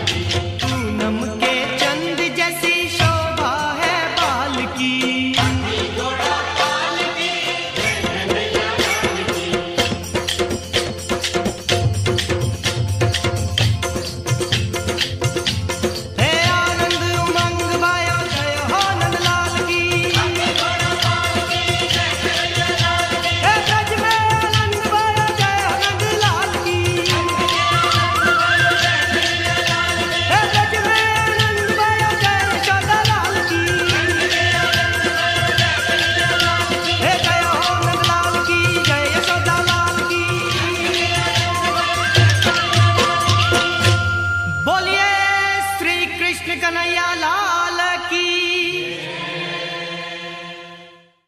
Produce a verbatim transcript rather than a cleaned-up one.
पूनम के चंद जैसी शोभा है बाल की। हे आनंद उमंग भयो जय हो नंदलाल की। हे ब्रज में आनंद भयो जय हो नंदलाल की। हे ब्रज में आनंद भयो जय यशोदालाल की। हे जय हो नंदलाल की जय यशोदालाल की। बोलिए श्री कृष्ण कन्हैया लाल की।